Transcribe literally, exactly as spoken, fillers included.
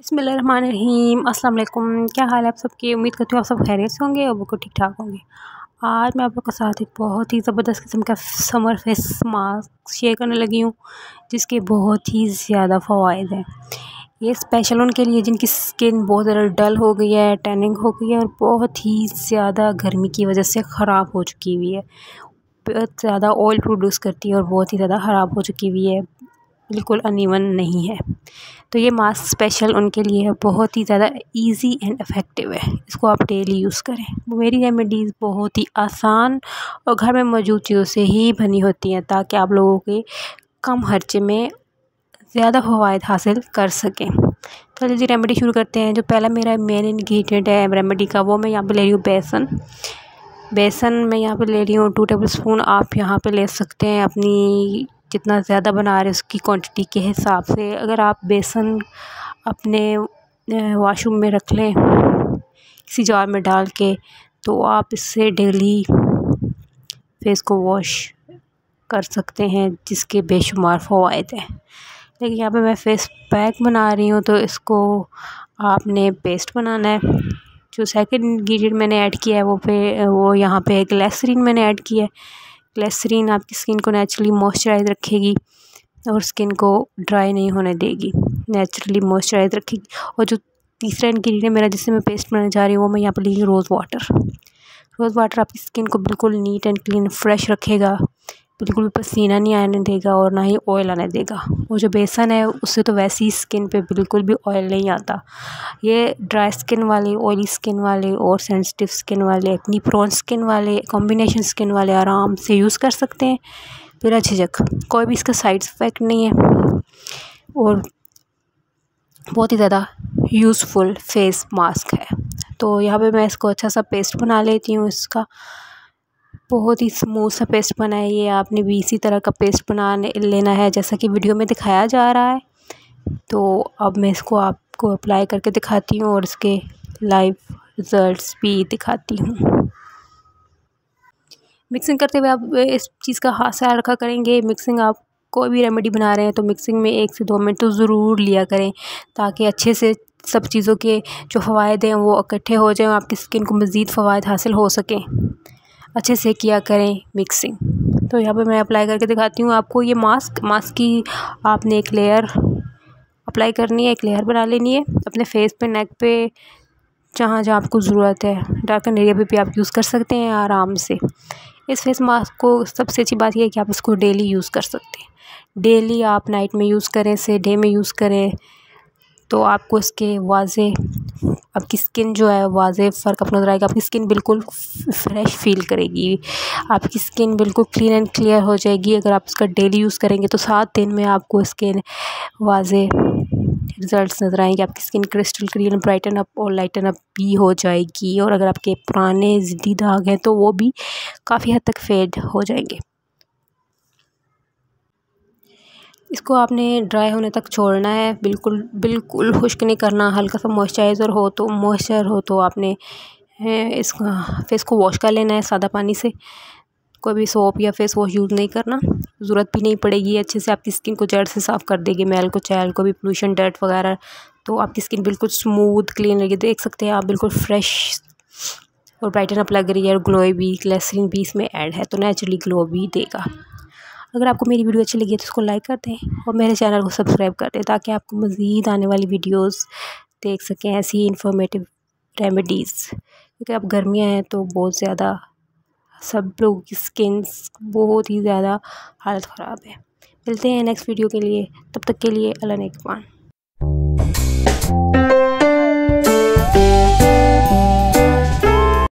बिस्मिल्लाहिर्रहमानिर्रहीम। अस्सलाम वालेकुम। क्या हाल है आप सबकी? उम्मीद करती हूँ आप सब खैरियत से होंगे और बिल्कुल ठीक ठाक होंगे। आज मैं आप लोग के साथ एक बहुत ही ज़बरदस्त किस्म का समर फेस मास्क शेयर करने लगी हूँ, जिसके बहुत ही ज़्यादा फ़वाइद हैं। ये स्पेशल उनके लिए जिनकी स्किन बहुत ज़्यादा डल हो गई है, टैनिंग हो गई है और बहुत ही ज़्यादा गर्मी की वजह से ख़राब हो चुकी हुई है, बहुत ज़्यादा ऑयल प्रोड्यूस करती है और बहुत ही ज़्यादा ख़राब हो चुकी हुई है, बिल्कुल अनइवन नहीं है। तो ये मास्क स्पेशल उनके लिए है, बहुत ही ज़्यादा इजी एंड इफ़ेक्टिव है। इसको आप डेली यूज़ करें। मेरी रेमेडीज़ बहुत ही आसान और घर में मौजूद चीज़ों से ही बनी होती हैं, ताकि आप लोगों के कम खर्चे में ज़्यादा फ़वाइद हासिल कर सकें। तो चलिए रेमेडी शुरू करते हैं। जो पहला मेरा मेन इंग्रेडिएंट है रेमेडी का, वो मैं यहाँ पे ले रही हूँ बेसन। बेसन मैं यहाँ पे ले रही हूँ टू टेबल स्पून। आप यहाँ पे ले सकते हैं अपनी जितना ज़्यादा बना रहे उसकी क्वांटिटी के हिसाब से। अगर आप बेसन अपने वॉशरूम में रख लें किसी जार में डाल के, तो आप इससे डेली फेस को वॉश कर सकते हैं, जिसके बेशुमार फ़वाइद हैं। लेकिन यहाँ पे मैं फेस पैक बना रही हूँ, तो इसको आपने पेस्ट बनाना है। जो सेकंड इंग्रेडिएंट मैंने ऐड किया है वो पे वो यहाँ पे ग्लिसरीन मैंने ऐड किया है। ग्लिसरीन आपकी स्किन को नेचुरली मॉइस्चराइज रखेगी और स्किन को ड्राई नहीं होने देगी, नेचुरली मॉइस्चराइज रखेगी। और जो तीसरा इंग्रेडिएंट मेरा जिससे मैं पेस्ट बनाने जा रही हूँ, वो मैं यहाँ पर ली हूँ रोज़ वाटर। रोज़ वाटर आपकी स्किन को बिल्कुल नीट एंड क्लीन फ्रेश रखेगा, बिल्कुल भी पसीना नहीं आने देगा और ना ही ऑयल आने देगा। वो जो बेसन है उससे तो वैसी स्किन पे बिल्कुल भी ऑयल नहीं आता। ये ड्राई स्किन वाले, ऑयली स्किन वाले और सेंसिटिव स्किन वाले, एक्नी प्रोन स्किन वाले, कॉम्बिनेशन स्किन वाले आराम से यूज़ कर सकते हैं बिना झिझक। कोई भी इसका साइड इफ़ेक्ट नहीं है और बहुत ही ज़्यादा यूज़फुल फेस मास्क है। तो यहाँ पे मैं इसको अच्छा सा पेस्ट बना लेती हूँ। इसका बहुत ही स्मूथ सा पेस्ट बना है ये। आपने भी इसी तरह का पेस्ट बना लेना है जैसा कि वीडियो में दिखाया जा रहा है। तो अब मैं इसको आपको अप्लाई करके दिखाती हूँ और इसके लाइव रिज़ल्ट्स भी दिखाती हूँ। मिक्सिंग करते हुए आप इस चीज़ का खास ख्याल रखा करेंगे। मिक्सिंग आप कोई भी रेमेडी बना रहे हैं तो मिक्सिंग में एक से दो मिनट तो ज़रूर लिया करें, ताकि अच्छे से सब चीज़ों के जो फ़वाइद हैं वो इकट्ठे हो जाएं, आपकी स्किन को मज़ीद फ़वाइद हासिल हो सकें। अच्छे से किया करें मिक्सिंग। तो यहाँ पे मैं अप्लाई करके दिखाती हूँ आपको। ये मास्क मास्क की आपने एक लेयर अप्लाई करनी है, एक लेयर बना लेनी है अपने फेस पे, नेक पे, जहाँ जहाँ आपको ज़रूरत है। डार्कन एरिया पे भी आप यूज़ कर सकते हैं आराम से। इस फेस मास्क को सबसे अच्छी बात यह है कि आप इसको डेली यूज़ कर सकते हैं। डेली आप नाइट में यूज़ करें से डे में यूज़ करें तो आपको इसके वाज़े आपकी स्किन जो है वाज़े फ़र्क अपना नज़र आएगा। आपकी स्किन बिल्कुल फ्रेश फील करेगी, आपकी स्किन बिल्कुल क्लीन एंड क्लियर हो जाएगी। अगर आप इसका डेली यूज़ करेंगे तो सात दिन में आपको इसके वाज़े रिज़ल्ट्स नज़र आएंगे। आपकी skin crystal clean, brighten up और लाइटन अप भी हो जाएगी। और अगर आपके पुराने ज़िद्दी दाग हैं तो वो भी काफ़ी हद तक फेड हो जाएंगे। इसको आपने ड्राई होने तक छोड़ना है, बिल्कुल बिल्कुल खुश्क नहीं करना। हल्का सा मॉइस्चराइज़र हो तो मॉइस्चर हो तो आपने इसका फेस को वॉश कर लेना है सादा पानी से। कोई भी सोप या फेस वॉश यूज़ नहीं करना, ज़रूरत भी नहीं पड़ेगी। अच्छे से आपकी स्किन को जड़ से साफ़ कर देगी, मैल को, चैल को भी, पोल्यूशन, डर्ट वगैरह। तो आपकी स्किन बिल्कुल स्मूथ क्लीन रहेगी। देख सकते हैं आप बिल्कुल फ्रेश और ब्राइटन अप लग रही है और ग्लोई भी, ग्लिसरीन भी इसमें ऐड है तो नेचुरली ग्लो भी देगा। अगर आपको मेरी वीडियो अच्छी लगी है तो इसको लाइक कर दें और मेरे चैनल को सब्सक्राइब कर दें, ताकि आपको मज़ीद आने वाली वीडियोस देख सकें ऐसी इंफॉर्मेटिव रेमेडीज़। क्योंकि अब गर्मियाँ हैं तो बहुत ज़्यादा सब लोगों की स्किन बहुत ही ज़्यादा हालत ख़राब है। मिलते हैं नेक्स्ट वीडियो के लिए, तब तक के लिए अल्लाह नेगहबान।